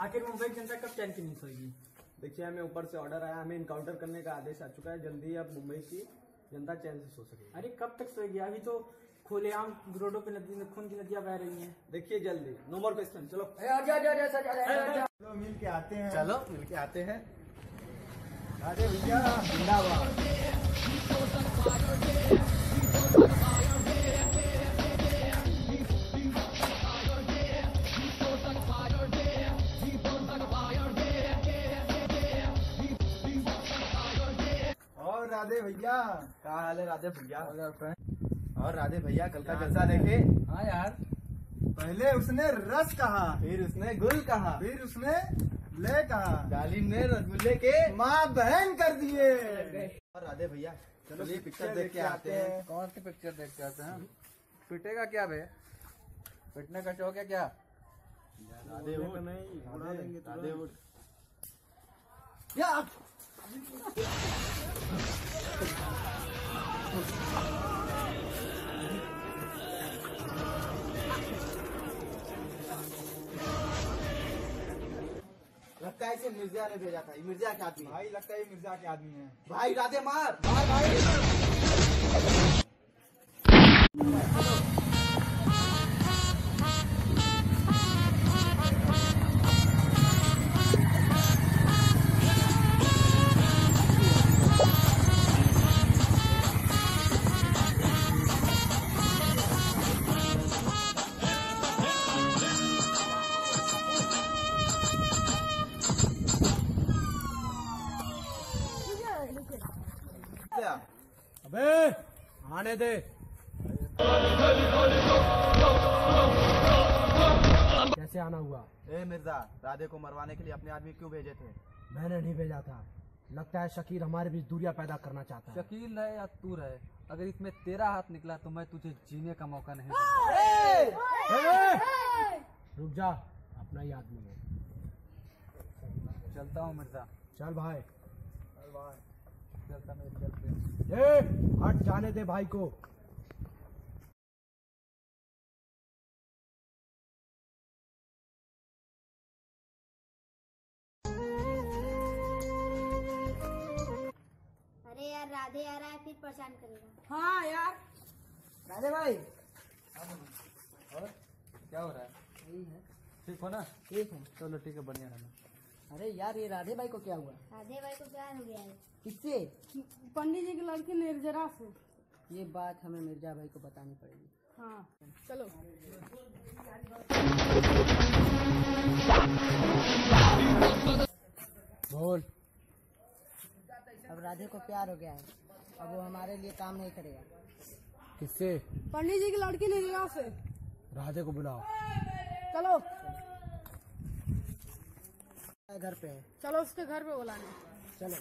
आखिर मुंबई की जनता कब चैन की नींद सोएगी? देखिए, हमें ऊपर से ऑर्डर आया, हमें इनकाउंटर करने का आदेश आ चुका है। जल्दी अब मुंबई की जनता चैन से सो सके। अरे कब तक सोएगी? अभी तो खुलेआम रोडों पे नदी में खून की नदियां बह रही हैं। देखिए जल्दी, नो मोर क्वेश्चन। चलो चलो मिल के आते हैं। चलो मिल के आते हैं। राधे भैया जिंदाबाद। और राधे भैया क्या हाल है? राधे भैया और राधे भैया कल का जलसा देखे? हाँ यार, पहले उसने रस कहा, फिर उसने गुल कहा, फिर उसने ले कहा, डालिम ने रसगुल्ले के माँ बहन कर दिए। और राधे भैया चलो ये पिक्चर देख के आते हैं। कौन सी पिक्चर देख के आते हैं? पिटेगा क्या बे? पिटने का शौक है क्या? राधे उठ, राधे उठ। लगता है इसे मिर्जा ने भेजा था। ये मिर्जा के आदमी है। भाई लगता है ये मिर्जा के आदमी है। भाई राधे मार मार भाई। अबे आने दे। कैसे आना हुआ? ए मिर्जा, राधे को मरवाने के लिए अपने आदमी क्यों भेजे थे? मैंने नहीं भेजा था। लगता है शकील हमारे बीच दूरियां पैदा करना चाहता है। शकील है या तू है, अगर इसमें तेरा हाथ निकला तो मैं तुझे जीने का मौका नहीं दूंगा। रुक जा, अपना ही आदमी है। चलता हूँ मिर्जा। चल भाई। चलता मैं चलते। ए, हट जाने दे भाई को। अरे यार राधे आ रहा है, फिर परेशान करेगा। हाँ यार, राधे भाई और क्या हो रहा है? यही है। ठीक हो ना? ठीक है। चलो ठीक है, बढ़िया रहना। अरे यार, ये राधे भाई को क्या हुआ? राधे भाई को प्यार हो गया है। किससे? पंडित जी की लड़की निर्जरा से। ये बात हमें मिर्जा भाई को बतानी पड़ेगी। हाँ चलो। बोल। अब राधे को प्यार हो गया है, अब वो हमारे लिए काम नहीं करेगा। किससे? पंडित जी की लड़की निर्जरा से। राधे को बुलाओ। चलो घर पे है। चलो उसके घर पे बुलाने। चलो।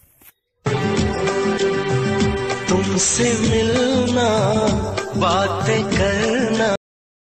तुमसे मिलना, बातें करना।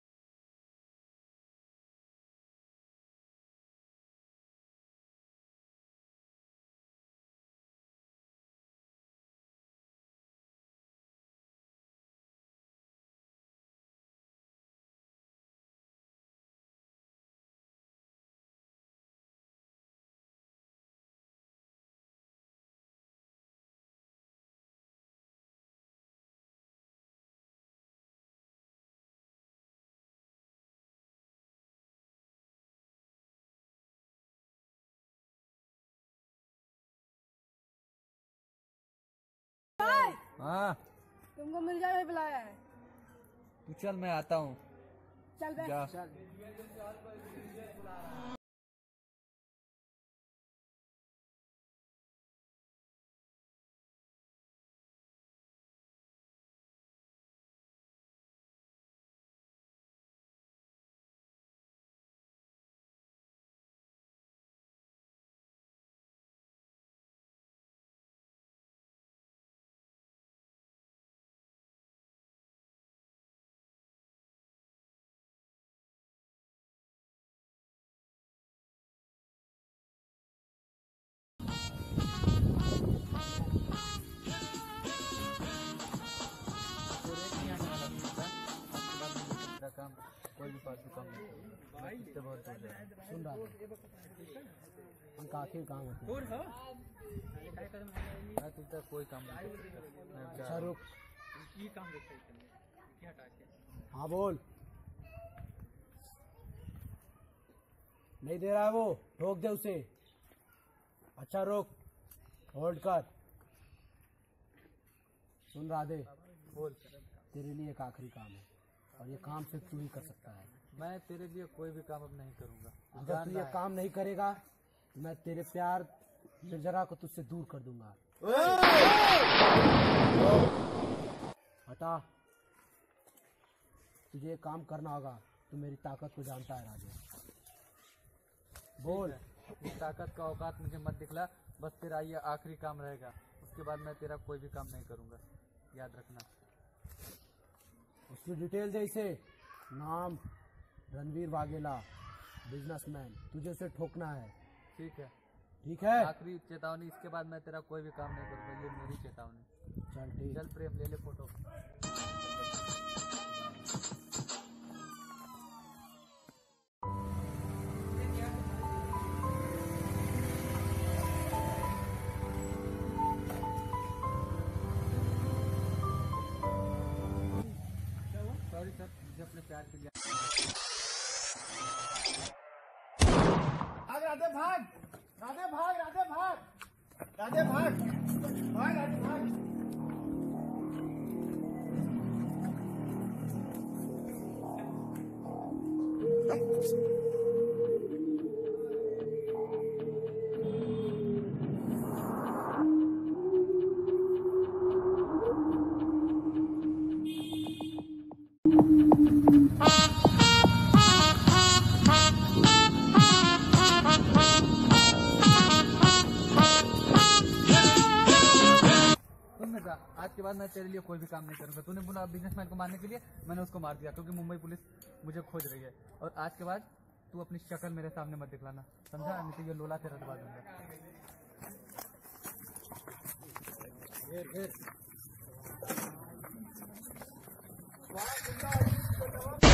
हाँ तुमको मिर्जा भाई बुलाया है। तू चल, मैं आता हूँ। चल बे। जा। काम कोई भी फालतू काम नहीं करूँगा। मैं तुझसे बहुत दूर जा रहा हूँ। सुन रहा उनका आखिर काम होता है। मैं तुझसे कोई काम नहीं कर सकता। मैं जा अच्छा रहा हूँ। रुक। हाँ बोल। नहीं दे रहा है वो, रोक दे उसे। अच्छा रुक, होल्ड कर। सुन राधे, बोल। तेरे लिए एक आखिरी काम है और ये काम सिर्फ तू ही कर सकता है। मैं तेरे लिए कोई भी काम अब नहीं करूँगा। अगर तू ये काम नहीं करेगा तो मैं तेरे प्यार निर्जरा को तुझसे दूर कर दूंगा। हटा। तुझे ये काम करना होगा। तू मेरी ताकत को जानता है राधे। बोल। इस ताकत का औकात मुझे मत दिखला। बस तेरा ये आखिरी काम रहेगा। उसके बाद मैं तेरा कोई भी काम नहीं करूँगा, याद रखना। उसकी डिटेल दे इसे। नाम रणवीर वाघेला, बिजनेसमैन। तुझे उसे ठोकना है। ठीक है। ठीक है? आखिरी चेतावनी, इसके बाद मैं तेरा कोई भी काम नहीं करूँगा। ये मेरी चेतावनी। चल ठीक। चल प्रेम, ले ले फोटो। सॉरी सर, मुझे अपने प्यार के लिए राधे भाग, राधे भाग, राधे भाग, राधे भाग, भाग राधे भाग। आज के बाद मैं तेरे लिए कोई भी काम नहीं करूंगा। तूने बोला बिजनेसमैन को मारने के लिए, मैंने उसको मार दिया क्योंकि मुंबई पुलिस मुझे खोज रही है। और आज के बाद तू अपनी शक्ल मेरे सामने मत दिखलाना, समझा? नहीं तो ये लोला तेरा दबा दूंगा।